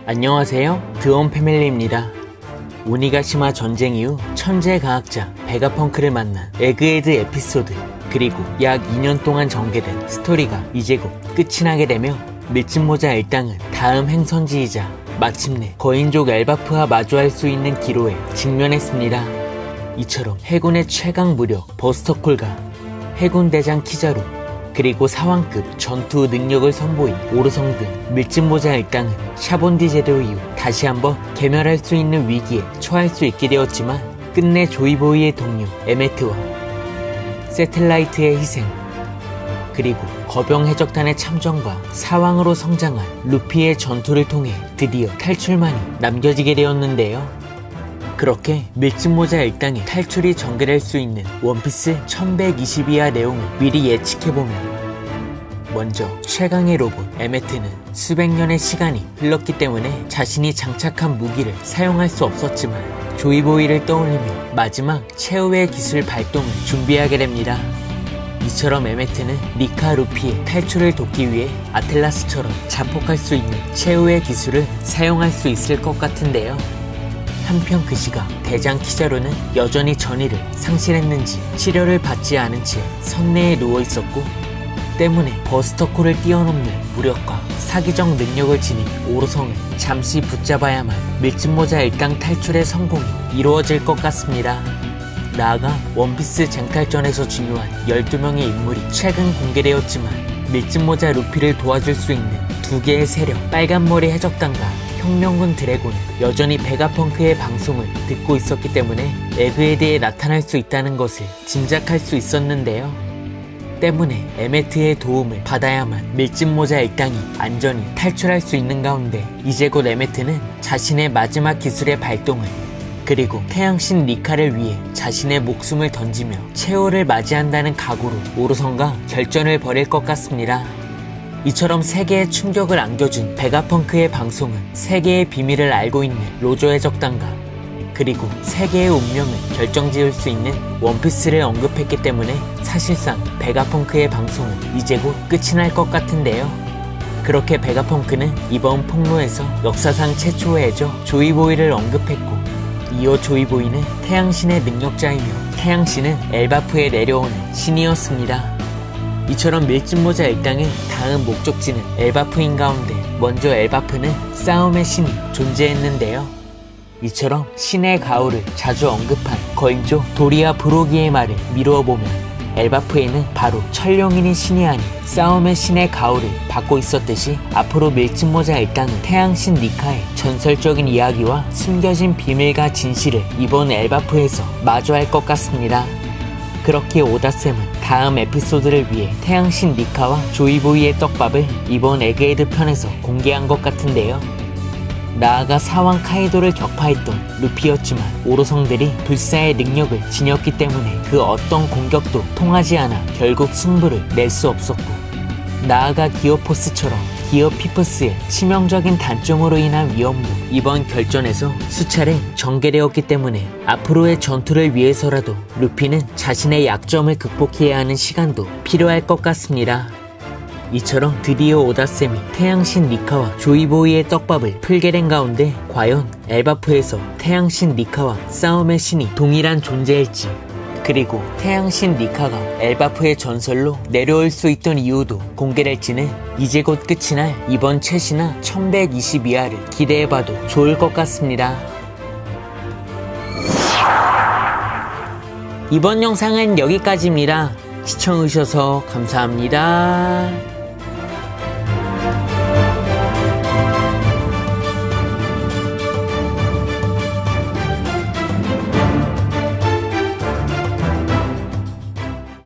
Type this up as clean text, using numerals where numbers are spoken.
안녕하세요, 드원 패밀리입니다. 오니가시마 전쟁 이후 천재 과학자 베가펑크를 만난 에그헤드 에피소드, 그리고 약 2년 동안 전개된 스토리가 이제 곧 끝이 나게 되며 밀짚모자 일당은 다음 행선지이자 마침내 거인족 엘바프와 마주할 수 있는 기로에 직면했습니다. 이처럼 해군의 최강 무력 버스터콜과 해군 대장 키자루, 그리고 사왕급 전투 능력을 선보인 오르성 등 밀짚모자 일당은 샤본디 제도 이후 다시 한번 괴멸할 수 있는 위기에 처할 수 있게 되었지만, 끝내 조이보이의 동료 에메트와 세틀라이트의 희생, 그리고 거병 해적단의 참전과 사왕으로 성장한 루피의 전투를 통해 드디어 탈출만이 남겨지게 되었는데요. 그렇게 밀짚모자 일당의 탈출이 전개될 수 있는 원피스 1120이하 내용을 미리 예측해보면, 먼저 최강의 로봇 에메트는 수백 년의 시간이 흘렀기 때문에 자신이 장착한 무기를 사용할 수 없었지만 조이보이를 떠올리며 마지막 최후의 기술 발동을 준비하게 됩니다. 이처럼 에메트는 니카 루피의 탈출을 돕기 위해 아틀라스처럼 자폭할 수 있는 최후의 기술을 사용할 수 있을 것 같은데요. 한편 그 시각 대장 키자루는 여전히 전의를 상실했는지 치료를 받지 않은 채 선내에 누워있었고, 때문에 버스터콜을 뛰어넘는 무력과 사기적 능력을 지닌 오로성을 잠시 붙잡아야만 밀짚모자 일당 탈출의 성공이 이루어질 것 같습니다. 나아가 원피스 쟁탈전에서 중요한 12명의 인물이 최근 공개되었지만, 밀짚모자 루피를 도와줄 수 있는 두 개의 세력 빨간머리 해적단과 혁명군 드래곤은 여전히 베가펑크의 방송을 듣고 있었기 때문에 에그헤드에 나타날 수 있다는 것을 짐작할 수 있었는데요. 때문에 에메트의 도움을 받아야만 밀짚모자 일당이 안전히 탈출할 수 있는 가운데, 이제 곧 에메트는 자신의 마지막 기술의 발동을, 그리고 태양신 니카를 위해 자신의 목숨을 던지며 최후를 맞이한다는 각오로 오로성과 결전을 벌일 것 같습니다. 이처럼 세계에 충격을 안겨준 베가펑크의 방송은 세계의 비밀을 알고 있는 로저 해적단과 그리고 세계의 운명을 결정지을 수 있는 원피스를 언급했기 때문에 사실상 베가펑크의 방송은 이제 곧 끝이 날 것 같은데요. 그렇게 베가펑크는 이번 폭로에서 역사상 최초의 해적 조이보이를 언급했고, 이어 조이보이는 태양신의 능력자이며 태양신은 엘바프에 내려오는 신이었습니다. 이처럼 밀짚모자 일당의 다음 목적지는 엘바프인 가운데, 먼저 엘바프는 싸움의 신이 존재했는데요. 이처럼 신의 가호를 자주 언급한 거인족 도리아 브로기의 말을 미루어보면 엘바프에는 바로 천룡인인 신이 아닌 싸움의 신의 가호를 받고 있었듯이, 앞으로 밀짚모자 일당은 태양신 니카의 전설적인 이야기와 숨겨진 비밀과 진실을 이번 엘바프에서 마주할 것 같습니다. 그렇게 오다쌤은 다음 에피소드를 위해 태양신 니카와 조이보이의 떡밥을 이번 에그헤드 편에서 공개한 것 같은데요. 나아가 사왕 카이도를 격파했던 루피였지만 오로성들이 불사의 능력을 지녔기 때문에 그 어떤 공격도 통하지 않아 결국 승부를 낼 수 없었고, 나아가 기어포스처럼 기어피퍼스의 치명적인 단점으로 인한 위험도 이번 결전에서 수차례 전개되었기 때문에 앞으로의 전투를 위해서라도 루피는 자신의 약점을 극복해야 하는 시간도 필요할 것 같습니다. 이처럼 드디어 오다쌤이 태양신 니카와 조이보이의 떡밥을 풀게 된 가운데, 과연 엘바프에서 태양신 니카와 싸움의 신이 동일한 존재일지, 그리고 태양신 니카가 엘바프의 전설로 내려올 수 있던 이유도 공개될지는 이제 곧 끝이 날 이번 최신화 1122화를 기대해봐도 좋을 것 같습니다. 이번 영상은 여기까지입니다. 시청해주셔서 감사합니다.